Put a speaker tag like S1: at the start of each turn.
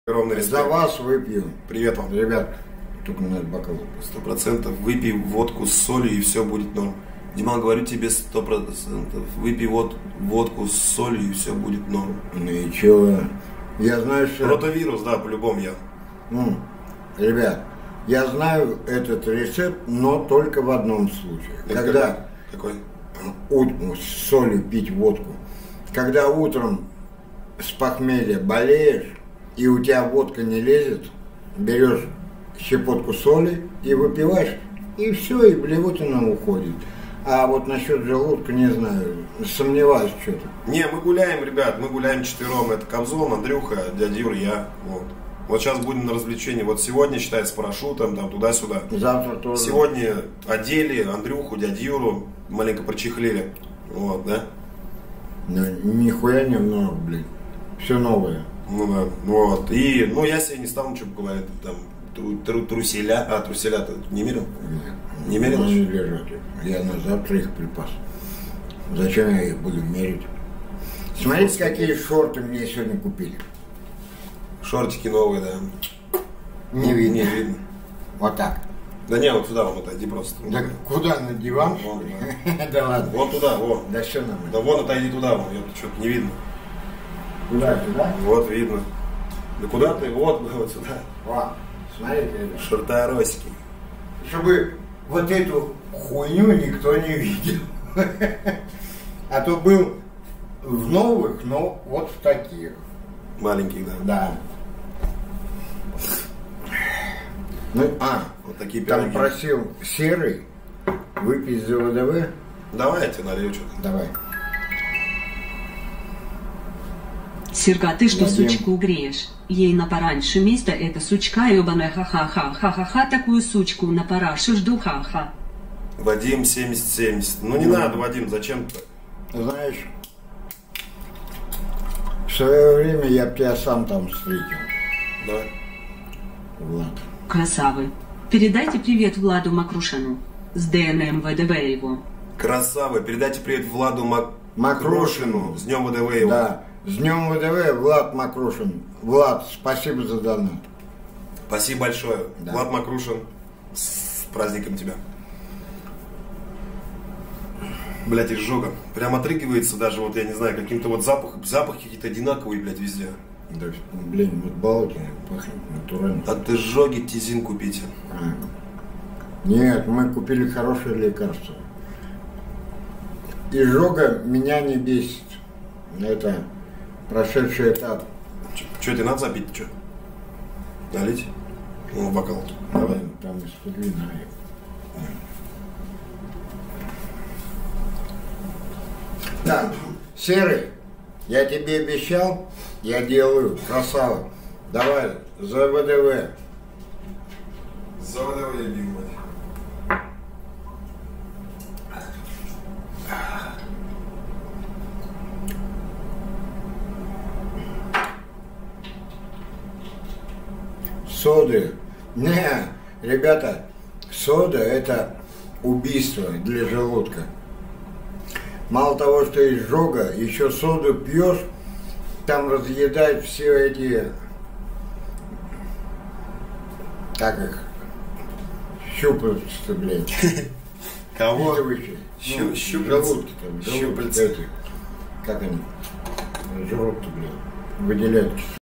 S1: Огромный респект.
S2: За вас выпью.
S1: Привет вам.
S2: Ребят, только надо бокал.
S1: 100%. Выпей водку с солью, и все будет норм. Диман, говорю тебе 100%. Выпей водку с солью, и все будет норм.
S2: Ну и чего? Я знаю, что...
S1: Ротавирус, да, по-любому я.
S2: Ребят, я знаю этот рецепт, но только в одном случае.
S1: Это
S2: когда
S1: какой?
S2: С солью пить водку. Когда утром с похмелья болеешь, и у тебя водка не лезет, берешь щепотку соли и выпиваешь, и все, и блевотина уходит. А вот насчет желудка, не знаю, сомневаюсь что-то.
S1: Не, мы гуляем, ребят, мы гуляем четвером. Это Кобзон, Андрюха, дядя Юра, я. Вот сейчас будем на развлечении. Вот сегодня, считай, с парашютом, там туда-сюда.
S2: Завтра тоже.
S1: Сегодня одели Андрюху, дядю Юру, маленько прочехлили. Вот, да?
S2: Ну, нихуя не много, блин. Все новое.
S1: Ну да, вот. И, ну, я себе не стану, что говорит, там, труселя. А, труселя-то не мерил?
S2: Нет.
S1: Не мерил?
S2: Они лежат. Я на завтра их припас. Зачем я их буду мерить? Смотрите, какие шорты мне сегодня купили.
S1: Шортики новые, да.
S2: Не видно.
S1: Не видно.
S2: Вот так.
S1: Да не, вот туда, вот отойди просто.
S2: Да куда, на диван?
S1: Вон,
S2: Да ладно.
S1: Вот туда, вон.
S2: Да все нормально.
S1: Да вон отойди туда, вон, что-то не видно.
S2: Куда, туда?
S1: Вот видно. Да куда ты? Вот сюда.
S2: О, смотрите, ребят.
S1: Шорторосики.
S2: Чтобы вот эту хуйню никто не видел. А то был в новых, но вот в таких.
S1: Маленьких, да.
S2: Да. Ну,
S1: Вот такие
S2: там
S1: пироги.
S2: просил серый выпить за ВДВ.
S1: Давай я тебе налью что-то.
S2: Давай.
S3: Серга, ты что,
S2: Вадим.
S3: сучку греешь? Ей на пораньше место эта сучка ебаная ха-ха-ха, ха-ха-ха, такую сучку на парашу жду ха-ха.
S1: Вадим 7070. Ну не надо, Вадим, зачем-то?
S2: Знаешь, в свое время я б тебя сам там встретил.
S1: Давай.
S2: Влад.
S3: Красавы. Передайте привет Владу Макрушину. С ДНМ ВДВ его.
S1: Красавы. Передайте привет Владу
S2: Макрушину.
S1: С днем ВДВ его.
S2: Да. С днем ВДВ, Влад Макрушин. Влад, спасибо за донат.
S1: Спасибо большое.
S2: Да.
S1: Влад Макрушин, с праздником тебя. Блять, изжога. Прям отрыгивается даже, вот я не знаю, каким-то вот запахи какие-то одинаковые, блядь, везде.
S2: Да, блин, вот болотина пахнет натурально.
S1: От изжоги тизин купите.
S2: Нет, мы купили хорошее лекарство. Изжога меня не бесит. Это прошедший этап.
S1: Че, тебе надо запить? Че? Налить? Ну, в бокал.
S2: Давай, там из-под вина. Так, Серый, я тебе обещал, я делаю, красава. Давай, за ВДВ.
S1: За ВДВ, любимый.
S2: Соды. Не, ребята, сода это убийство для желудка. Мало того, что изжога, еще соду пьешь, там разъедают все эти, как их, щупальца, блядь.
S1: Кого?
S2: Впитывающие. Ну,
S1: Щупальца.
S2: желудки там,
S1: Щупальца.
S2: эти, как они, жрут, блядь, выделяют